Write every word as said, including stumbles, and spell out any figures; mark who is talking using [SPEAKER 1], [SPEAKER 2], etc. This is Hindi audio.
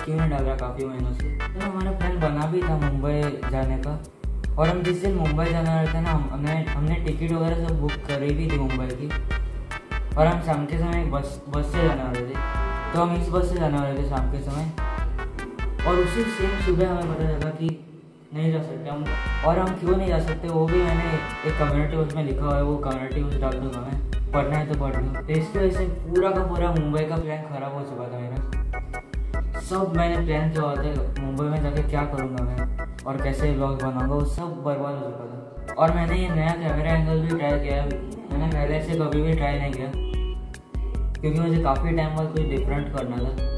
[SPEAKER 1] क्यों नहीं डाल रहा काफ़ी महीनों से। तो हमारा प्लान बना भी था मुंबई जाने का, और हम जिस दिन मुंबई जाने वाले थे ना, हमने हमने टिकट वगैरह सब बुक करी भी थी मुंबई की, और हम शाम के समय बस बस से जाने वाले थे। तो हम इस बस से जाने वाले थे शाम के समय, और उसी सेम सुबह हमें पता चला कि नहीं जा सकते हम। और हम क्यों नहीं जा सकते वो भी मैंने एक कम्युनिटी पोस्ट में लिखा हुआ है, वो कम्युनिटी पोस्ट डाल दूँगा मैं, पढ़ना है तो पढ़ लो। तो इसकी वजह से पूरा का पूरा मुंबई का प्लान खराब हो चुका था मेरा। सब मैंने प्लान किया हुआ था मुंबई में जाके क्या करूँगा मैं और कैसे व्लॉग बनाऊँगा, वो सब बर्बाद हो चुका था। और मैंने ये नया कैमरा एंगल भी ट्राई किया, मैंने पहले से कभी भी ट्राई नहीं किया, क्योंकि मुझे काफ़ी टाइम बाद कुछ डिफरेंट करना था।